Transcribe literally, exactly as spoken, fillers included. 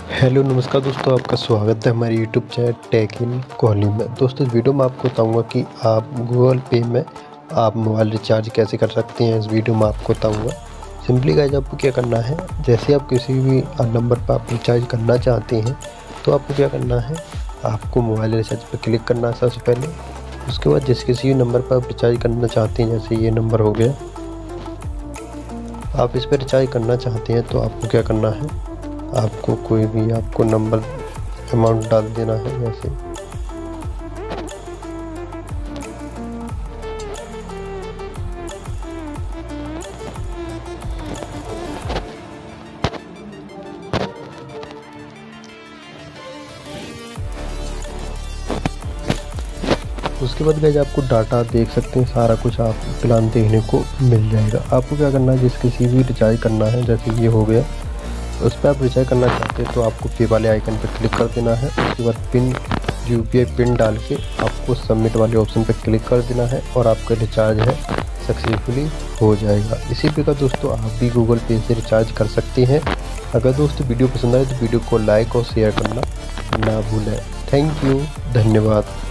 Hello नमस्कार दोस्तों, आपका स्वागत है हमारे YouTube channel tech in Kohli में। दोस्तों इस वीडियो में आपको बताऊंगा कि आप गूगल पे में आप मोबाइल रिचार्ज कैसे कर सकते हैं। इस वीडियो में आपको बताऊंगा। सिंपली गाइस आपको क्या करना है, जैसे आप किसी भी नंबर पर आप रिचार्ज करना चाहते हैं तो आपको क्या करना है, आपको मोबाइल रिचार्ज पर क्लिक करना है सबसे पहले। उसके बाद जिस किसी भी नंबर पर आप रिचार्ज करना चाहते हैं, जैसे ये नंबर हो गया, आप इस पर रिचार्ज करना चाहते हैं तो आपको क्या करना है, आपको कोई भी आपको नंबर अमाउंट डाल देना है। जैसे उसके बाद गाइस आपको डाटा देख सकते हैं, सारा कुछ आप प्लान देखने को मिल जाएगा। आपको क्या करना है, जिस किसी भी रिचार्ज करना है, जैसे ये हो गया, उस पर आप रिचार्ज करना चाहते हैं तो आपको पे वाले आइकन पर क्लिक कर देना है। उसके बाद pin U P I pin डाल के आपको सबमिट वाले ऑप्शन पर क्लिक कर देना है और आपका रिचार्ज है सक्सेसफुली हो जाएगा। इसी प्रकार दोस्तों आप भी गूगल पे से रिचार्ज कर सकते हैं। अगर दोस्तों वीडियो पसंद आए तो वीडियो को लाइक और शेयर करना ना भूलें। थैंक यू, धन्यवाद।